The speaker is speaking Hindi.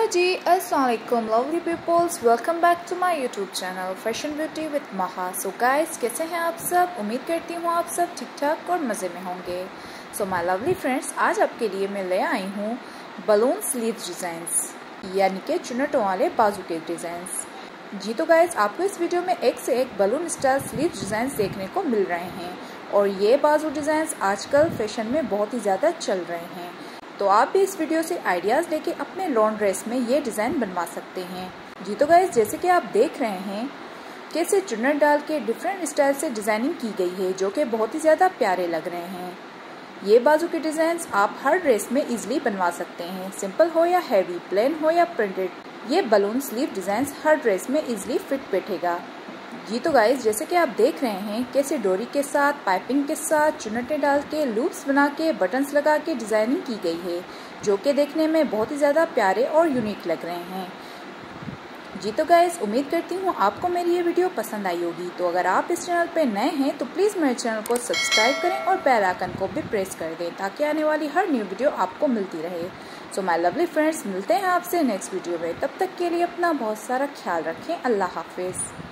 जी, अस्सलाम वालेकुम lovely peoples, welcome back to my YouTube channel fashion beauty with Maha. So guys, कैसे हैं आप सब? उम्मीद करती हूँ आप सब ठीक ठाक और मज़े में होंगे। सो माय लवली फ्रेंड्स, आज आपके लिए मैं ले आई हूँ बलून स्लीव डिज़ाइंस, यानी कि चुन्नटों वाले बाजू के डिज़ाइंस। जी तो गाइस, आपको इस वीडियो में एक से एक बलून स्टाइल स्लीव डिज़ाइंस देखने को मिल रहे हैं और ये बाजू डिज़ाइंस आजकल फैशन में बहुत ही ज़्यादा चल रहे हैं। तो आप भी इस वीडियो से आइडियाज़ लेके अपने लॉन्ग ड्रेस में ये डिज़ाइन बनवा सकते हैं। जी तो गाइस, जैसे कि आप देख रहे हैं कैसे चुन्नट डाल के डिफरेंट स्टाइल से डिज़ाइनिंग की गई है, जो कि बहुत ही ज़्यादा प्यारे लग रहे हैं। ये बाजू के डिज़ाइंस आप हर ड्रेस में इजीली बनवा सकते हैं, सिंपल हो या हैवी, प्लेन हो या प्रिंटेड। ये बलून स्लीव डिज़ाइंस हर ड्रेस में इजीली फिट बैठेगा। जी तो गाइस, जैसे कि आप देख रहे हैं कैसे डोरी के साथ, पाइपिंग के साथ चुन्नटें डाल के, लूप्स बना के, बटन्स लगा के डिज़ाइनिंग की गई है, जो कि देखने में बहुत ही ज़्यादा प्यारे और यूनिक लग रहे हैं। जी तो गाइस, उम्मीद करती हूँ आपको मेरी ये वीडियो पसंद आई होगी। तो अगर आप इस चैनल पे नए हैं तो प्लीज़ मेरे चैनल को सब्सक्राइब करें और बेल आइकन को भी प्रेस कर दें, ताकि आने वाली हर न्यू वीडियो आपको मिलती रहे। सो माय लवली फ्रेंड्स, मिलते हैं आपसे नेक्स्ट वीडियो में। तब तक के लिए अपना बहुत सारा ख्याल रखें। अल्लाह हाफिज़।